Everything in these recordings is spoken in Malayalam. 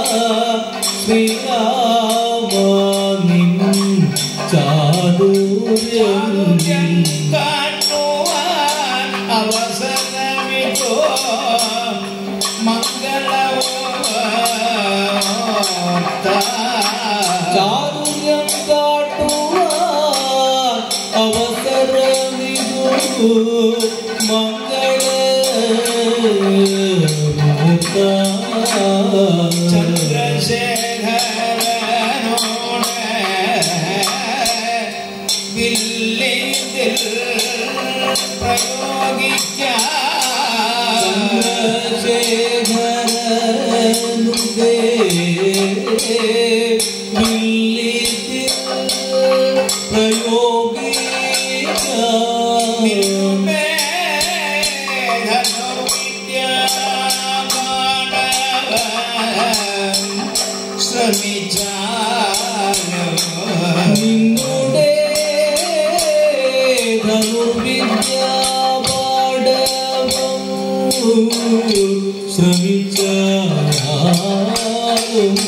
ശ്രീരാമനിൻ ചാതുര്യം കാട്ടുവാൻ അവസരമിതോ ചാതുര്യം കാട്ടുവാൻ അവസരമിതു മംഗളമൂർത്ത ചന്ദ്രശേഖരനോട് വില്ലിൽ പ്രയോഗിക്കാം ചന്ദ്രശേഖരനുദേ വില്ലിൽ പ്രയോഗിക്കാം നിന്നുടെ ധനുർവിദ്യാപാടവം ശ്രമിച്ചാലും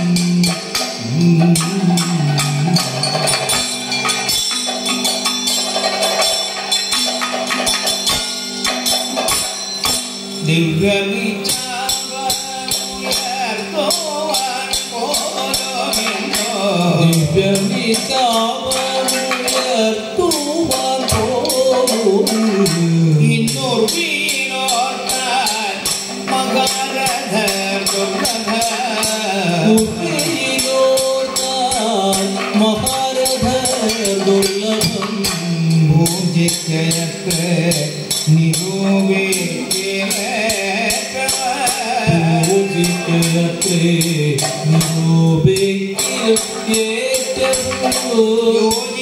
ദിവ്യമിതാവനുയർത്തുവാൻ ഇന്നൂർ വീണോർത്താൻ മഹാരഥ ദുർലഭം പൂജിക്കയത്ത് നിരൂപിക്കയത്തെ നിരൂപിക്കും ഏറ്റവും